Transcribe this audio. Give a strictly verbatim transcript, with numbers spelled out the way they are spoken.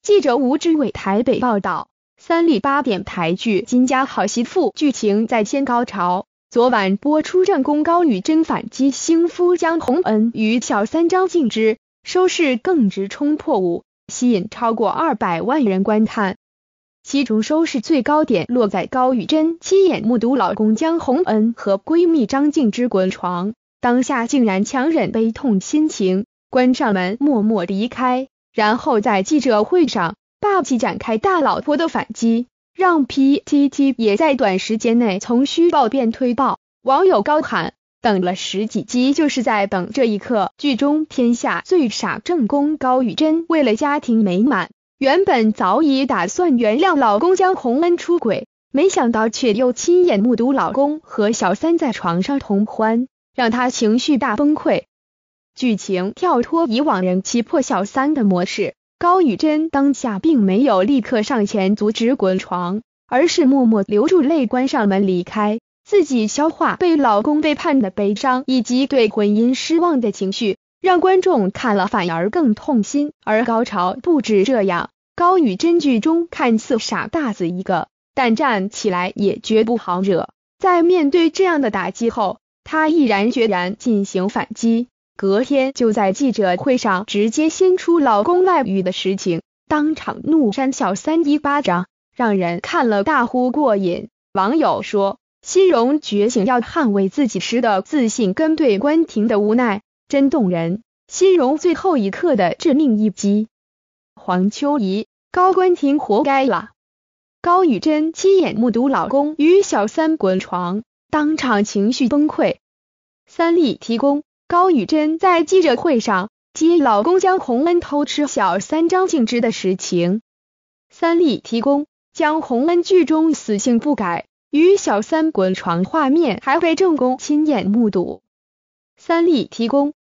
记者吴志伟台北报道，三立八点台剧《金家好媳妇》剧情在先高潮。昨晚播出正宫高宇贞反击新夫江宏恩与小三张静之，收视更直冲破五，吸引超过二百万人观看。其中收视最高点落在高宇贞亲眼目睹老公江宏恩和闺蜜张静之滚床，当下竟然强忍悲痛心情，关上门默默离开，然后在记者会上霸气展开大老婆的反击，让 P T T 也在短时间内从虚报变推爆。网友高喊，等了十几集就是在等这一刻。剧中天下最傻正宫高宇贞为了家庭美满，原本早已打算原谅老公江宏恩出轨，没想到却又亲眼目睹老公和小三在床上同欢，让她情绪大崩溃。剧情跳脱以往人气破小三的模式，高宇贞当下并没有立刻上前阻止滚床，而是默默流住泪关上门离开，自己消化被老公背叛的悲伤以及对婚姻失望的情绪，让观众看了反而更痛心。而高潮不止这样，高宇贞剧中看似傻大子一个，但站起来也绝不好惹。在面对这样的打击后，她毅然决然进行反击，隔天就在记者会上直接掀出老公外遇的实情，当场怒扇小三一巴掌，让人看了大呼过瘾。网友说，新荣觉醒要捍卫自己时的自信跟对关婷的无奈真动人，新荣最后一刻的致命一击。黄秋怡，高关婷活该了。高宇贞亲眼目睹老公与小三滚床，当场情绪崩溃。三立提供，高宇贞在记者会上揭老公江宏恩偷吃小三张静之的实情。三立提供，江宏恩剧中死性不改与小三滚床画面还被正宫亲眼目睹。三立提供，